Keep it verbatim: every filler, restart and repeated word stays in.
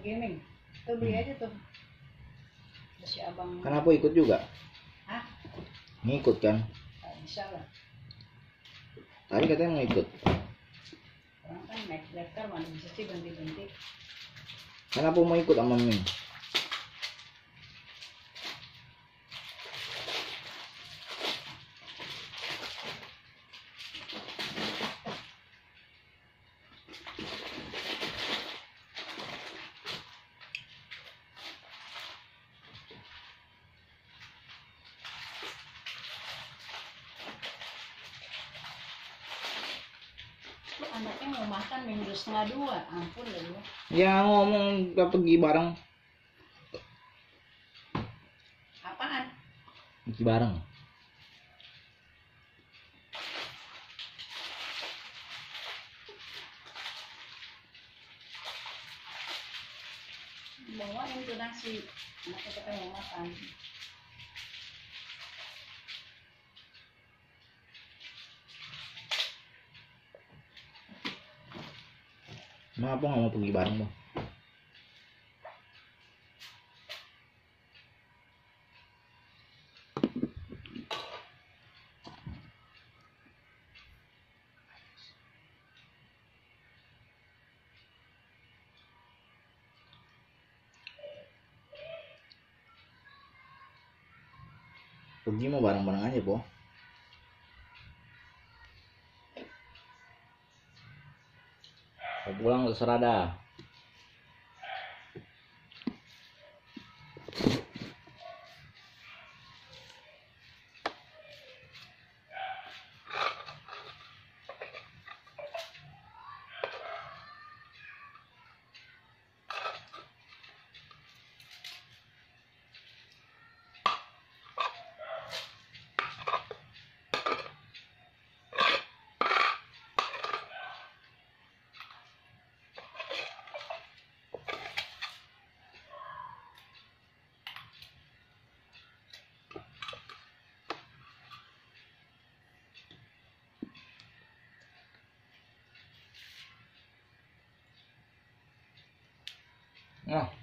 gaming. Tuh beli aja tuh. Si abang. Kan aku ikut juga. Hah? Ngikut kan? Nah, bisa lah. Tadi katanya mau ikut. Orang kan naik daftar mana bisa sih ganti-ganti. Kan aku mau ikut sama Ming. Anaknya mau makan minggu setengah dua, ampun lah lu. Ya ngomong gak pergi bareng. Apaan? Pergi bareng. Bawain tuh nasi, anaknya katanya mau makan. Kenapa nggak mau pergi bareng bang? Pergi mau bareng-bareng aja boh. Mau pulang terserah dah. Nah.